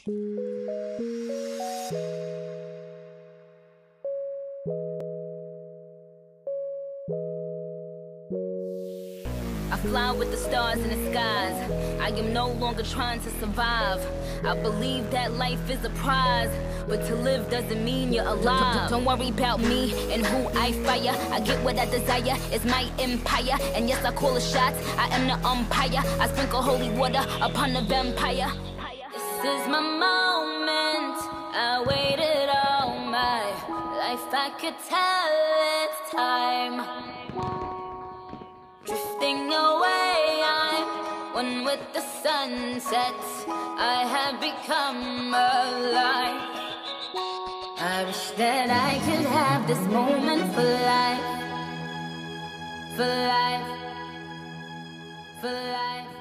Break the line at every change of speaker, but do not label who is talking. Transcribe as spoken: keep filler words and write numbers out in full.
I fly with the stars in the skies. I am no longer trying to survive. I believe that life is a prize, but to live doesn't mean you're alive. Don't worry about me and who I fire. I get what I desire, it's my empire. And yes, I call the shots, I am the umpire. I sprinkle holy water upon the vampire. This is my moment, I waited all my life. I could tell it's time. Drifting away, I'm one with the sunset. I have become alive. I wish that I could have this moment for life, for life, for life.